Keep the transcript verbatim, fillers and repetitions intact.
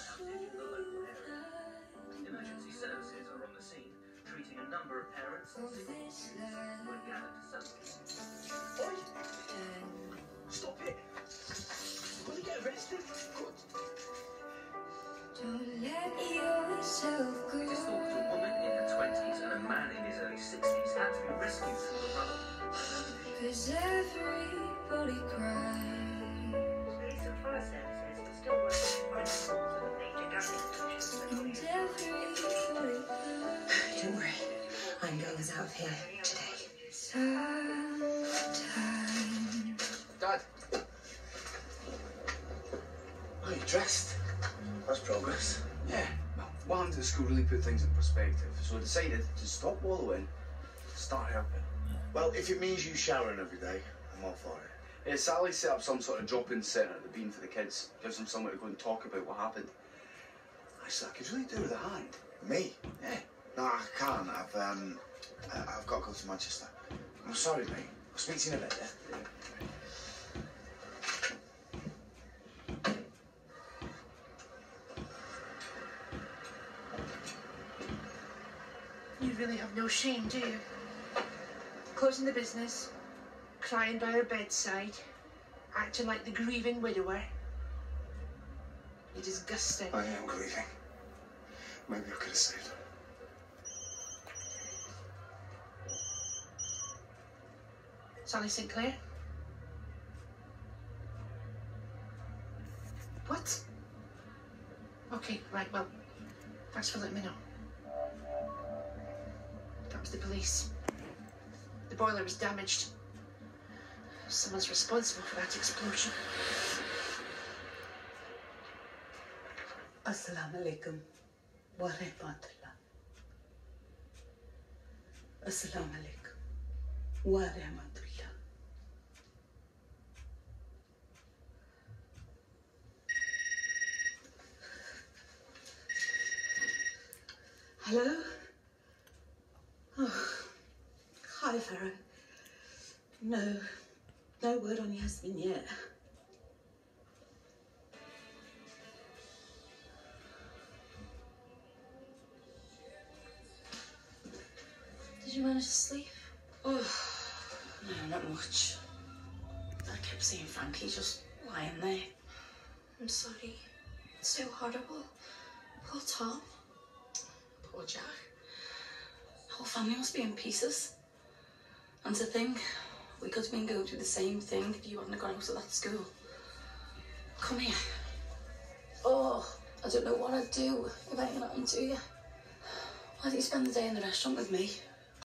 happening in the local area. Emergency services are on the scene, treating a number of parents and sick students who are gathered to celebrate. Oi! Stop it! Will you get arrested? Good. Don't let yourself go. This thought a woman in her twenties and a man in his early sixties had to be rescued from the rubble. Cause everybody cries. Police and fire services are still working on the cause of a major gas explosion. And everybody cries. Don't worry, I'm going out of here today. Sometimes. Dad. Are you dressed? That's progress. Yeah. Well, one hand at school really put things in perspective, so I decided to stop wallowing, start helping. Well, if it means you showering every day, I'm all for it. Yeah, Sally set up some sort of drop-in centre at the Bean for the kids. Gives them somewhere to go and talk about what happened. Actually, I could really do with a hand. Me? Yeah. No, I can't. I've um, uh, I've got to go to Manchester. I'm sorry, mate. I'll speak to you in a bit. Yeah? You really have no shame, do you? Closing the business, crying by her bedside, acting like the grieving widower. You're disgusting. I am grieving. Maybe I could have saved her. Sally Sinclair? What? Okay, right, well, thanks for letting me know. That was the police. The boiler was damaged. Someone's responsible for that explosion. Assalamu alaikum wa rahmatullah. Assalamu alaikum wa rahmatullah. Hello? Oh, hi, Farah. No, no word on Yasmin yet. Did you manage to sleep? Oh, no, not much. I kept seeing Frankie just lying there. I'm sorry. It's so horrible. Poor Tom. Poor Jack. The whole family must be in pieces. And to think, we could have been going through the same thing if you hadn't gone out of that school. Come here. Oh, I don't know what I'd do if anything happened to you. Why don't you spend the day in the restaurant with me?